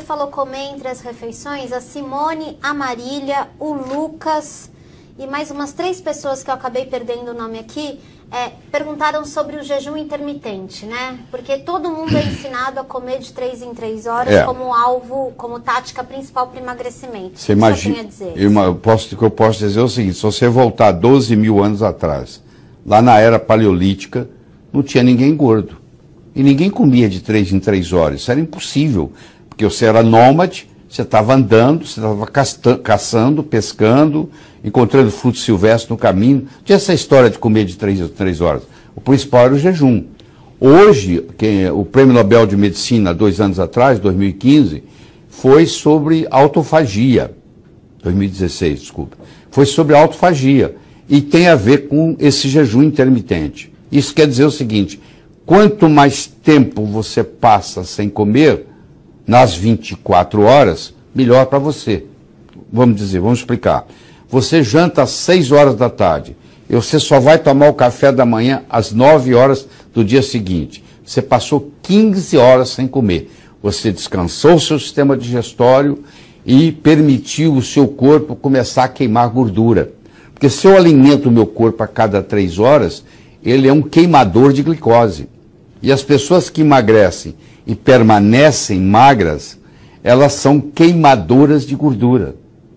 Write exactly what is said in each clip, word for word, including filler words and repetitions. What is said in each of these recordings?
falou comer entre as refeições, a Simone, a Marília, o Lucas e mais umas três pessoas que eu acabei perdendo o nome aqui, é, perguntaram sobre o jejum intermitente, né? Porque todo mundo é ensinado a comer de três em três horas é. como alvo, como tática principal para emagrecimento. Você imagina, eu, eu posso, o que eu posso dizer é o seguinte, se você voltar doze mil anos atrás, lá na era paleolítica, não tinha ninguém gordo. E ninguém comia de três em três horas, isso era impossível, porque você era nômade, você estava andando, você estava caçando, pescando, encontrando frutos silvestres no caminho. Não tinha essa história de comer de três em três horas. O principal era o jejum. Hoje, quem, o Prêmio Nobel de Medicina, dois anos atrás, dois mil e quinze, foi sobre autofagia. dois mil e dezesseis, desculpa. Foi sobre autofagia. E tem a ver com esse jejum intermitente. Isso quer dizer o seguinte, quanto mais tempo você passa sem comer, nas vinte e quatro horas, melhor para você. Vamos dizer, vamos explicar. Você janta às seis horas da tarde, e você só vai tomar o café da manhã às nove horas do dia seguinte. Você passou quinze horas sem comer. Você descansou o seu sistema digestório e permitiu o seu corpo começar a queimar gordura. Porque se eu alimento o meu corpo a cada três horas, ele é um queimador de glicose. E as pessoas que emagrecem e permanecem magras, elas são queimadoras de gordura.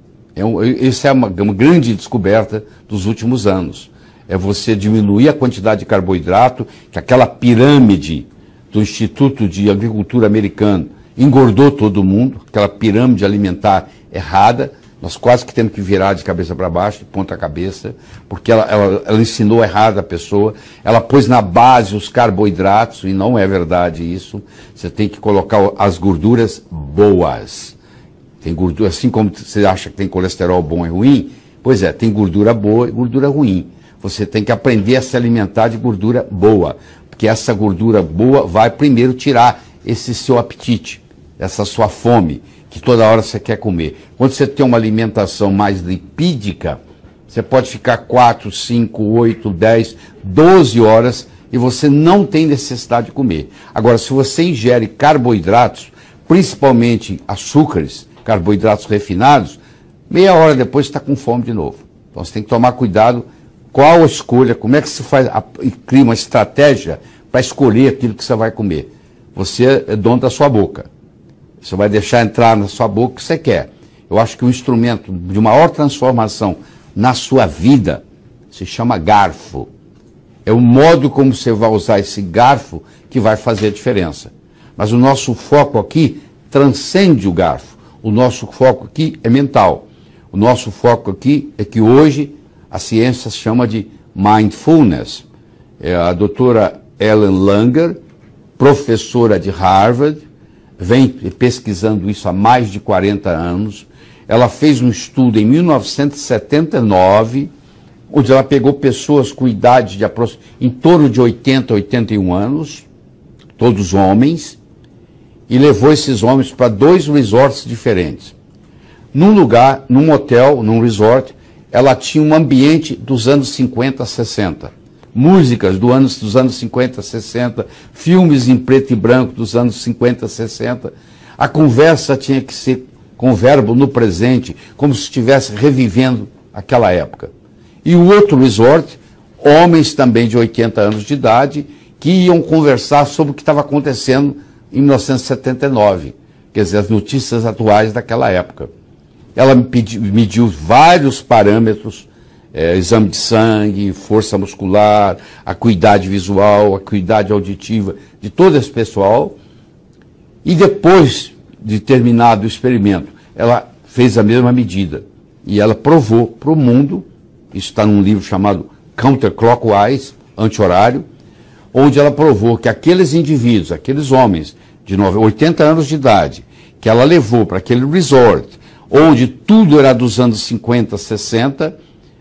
É um, isso é uma, uma grande descoberta dos últimos anos. É você diminuir a quantidade de carboidrato, que aquela pirâmide do Instituto de Agricultura Americano engordou todo mundo, aquela pirâmide alimentar errada. Nós quase que temos que virar de cabeça para baixo, de ponta cabeça, porque ela, ela, ela ensinou errado a pessoa, ela pôs na base os carboidratos, e não é verdade isso. Você tem que colocar as gorduras boas. Tem gordura, assim como você acha que tem colesterol bom e ruim, pois é, tem gordura boa e gordura ruim. Você tem que aprender a se alimentar de gordura boa, porque essa gordura boa vai primeiro tirar esse seu apetite, essa sua fome, que toda hora você quer comer. Quando você tem uma alimentação mais lipídica, você pode ficar quatro, cinco, oito, dez, doze horas e você não tem necessidade de comer. Agora, se você ingere carboidratos, principalmente açúcares, carboidratos refinados, meia hora depois você está com fome de novo. Então você tem que tomar cuidado qual a escolha, como é que se faz, a, cria uma estratégia para escolher aquilo que você vai comer. Você é dono da sua boca. Você vai deixar entrar na sua boca o que você quer. Eu acho que o instrumento de maior transformação na sua vida se chama garfo. É o modo como você vai usar esse garfo que vai fazer a diferença. Mas o nosso foco aqui transcende o garfo. O nosso foco aqui é mental. O nosso foco aqui é que hoje a ciência chama de mindfulness. É a doutora Ellen Langer, professora de Harvard, vem pesquisando isso há mais de quarenta anos. Ela fez um estudo em mil novecentos e setenta e nove, onde ela pegou pessoas com idade de em torno de oitenta, oitenta e um anos, todos homens, e levou esses homens para dois resorts diferentes. Num lugar, num hotel, num resort, ela tinha um ambiente dos anos cinquenta, sessenta. Músicas do anos, dos anos cinquenta, sessenta, filmes em preto e branco dos anos cinquenta, sessenta. A conversa tinha que ser com o verbo no presente, como se estivesse revivendo aquela época. E o outro resort, homens também de oitenta anos de idade, que iam conversar sobre o que estava acontecendo em mil novecentos e setenta e nove, quer dizer, as notícias atuais daquela época. Ela mediu, mediu vários parâmetros, É, exame de sangue, força muscular, acuidade visual, acuidade auditiva de todo esse pessoal. E depois de terminado o experimento, ela fez a mesma medida. E ela provou para o mundo, isso está num livro chamado Counterclockwise, Anti-Horário, onde ela provou que aqueles indivíduos, aqueles homens de oitenta anos de idade, que ela levou para aquele resort, onde tudo era dos anos cinquenta, sessenta,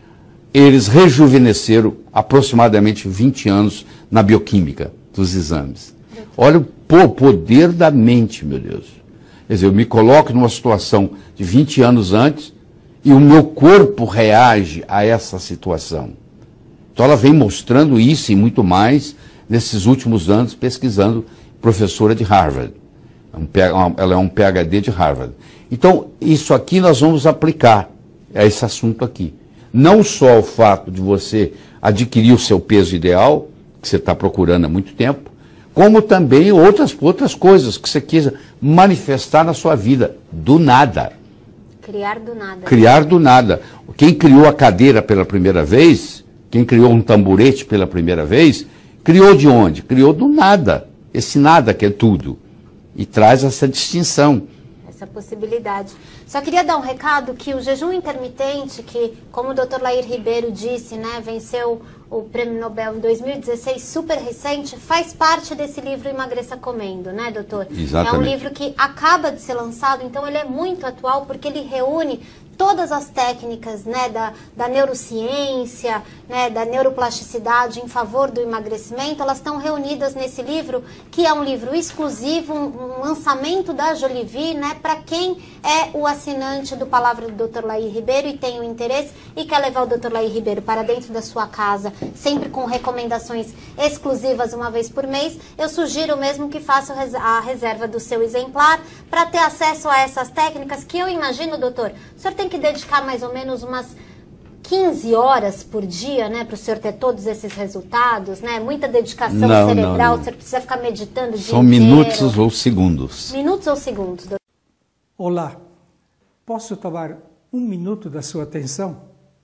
eles rejuvenesceram aproximadamente vinte anos na bioquímica dos exames. Olha o poder da mente, meu Deus. Quer dizer, eu me coloco numa situação de vinte anos antes e o meu corpo reage a essa situação. Então ela vem mostrando isso e muito mais nesses últimos anos, pesquisando, professora de Harvard. Ela é um P H D de Harvard. Então, isso aqui nós vamos aplicar a esse assunto aqui. Não só o fato de você adquirir o seu peso ideal, que você está procurando há muito tempo, como também outras, outras coisas que você quis manifestar na sua vida, do nada. Criar do nada. Criar do nada. Quem criou a cadeira pela primeira vez, quem criou um tamborete pela primeira vez, criou de onde? Criou do nada. Esse nada que é tudo. E traz essa distinção. Essa possibilidade. Só queria dar um recado que o jejum intermitente, que, como o doutor Lair Ribeiro disse, né, venceu o Prêmio Nobel em dois mil e dezesseis, super recente, faz parte desse livro Emagreça Comendo, né, doutor? Exatamente. É um livro que acaba de ser lançado, então ele é muito atual, porque ele reúne todas as técnicas, né, da, da neurociência, né, da neuroplasticidade em favor do emagrecimento, elas estão reunidas nesse livro, que é um livro exclusivo, um, um lançamento da Jolivie, né, para quem é o assinante do Palavra do doutor Lair Ribeiro e tem o interesse e quer levar o doutor Lair Ribeiro para dentro da sua casa, sempre com recomendações exclusivas uma vez por mês, eu sugiro mesmo que faça a reserva do seu exemplar para ter acesso a essas técnicas que eu imagino, doutor, o senhor tem que dedicar mais ou menos umas quinze horas por dia, né, para o senhor ter todos esses resultados, né? Muita dedicação não, cerebral, não, não. O senhor precisa ficar meditando o dia São inteiro. minutos ou segundos. Minutos ou segundos, doutor? Olá, posso tomar um minuto da sua atenção?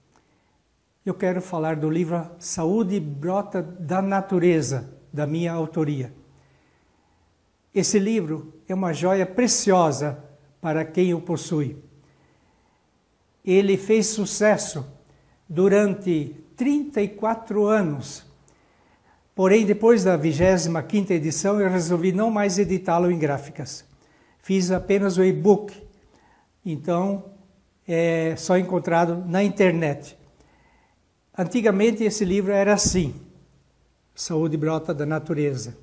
Eu quero falar do livro Saúde Brota da Natureza, da minha autoria. Esse livro é uma joia preciosa para quem o possui. Ele fez sucesso durante trinta e quatro anos. Porém, depois da vigésima quinta edição, eu resolvi não mais editá-lo em gráficas. Fiz apenas o e-book. Então, é só encontrado na internet. Antigamente, esse livro era assim. Saúde Brota da Natureza.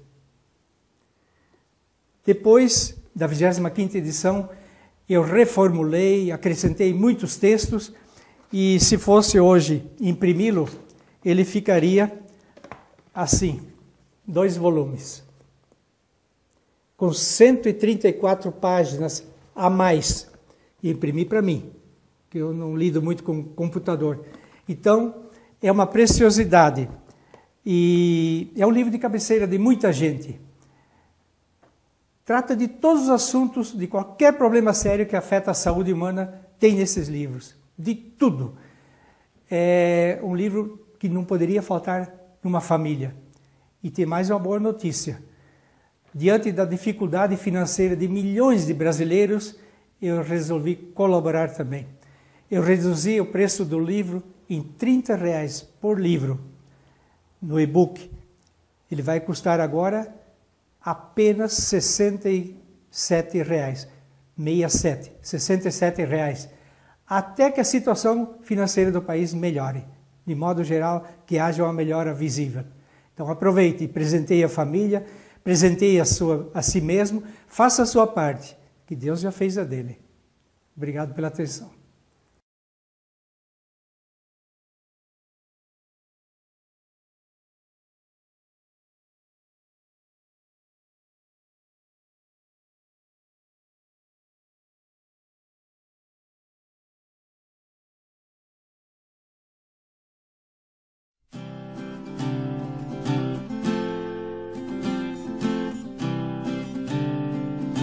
Depois da vigésima quinta edição, eu reformulei, acrescentei muitos textos e se fosse hoje imprimi-lo, ele ficaria assim, dois volumes, com cento e trinta e quatro páginas a mais. E imprimi para mim, que eu não lido muito com computador. Então, é uma preciosidade e é um livro de cabeceira de muita gente. Trata de todos os assuntos, de qualquer problema sério que afeta a saúde humana, tem nesses livros. De tudo. É um livro que não poderia faltar numa família. E tem mais uma boa notícia. Diante da dificuldade financeira de milhões de brasileiros, eu resolvi colaborar também. Eu reduzi o preço do livro em trinta reais por livro, no e-book. Ele vai custar agora apenas sessenta e sete reais, sessenta e sete, sessenta e sete reais, até que a situação financeira do país melhore, de modo geral, que haja uma melhora visível. Então aproveite, presenteie a família, presenteie a, sua, a si mesmo, faça a sua parte, que Deus já fez a dele. Obrigado pela atenção.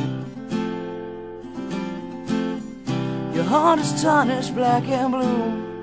Your heart is tarnished black and blue.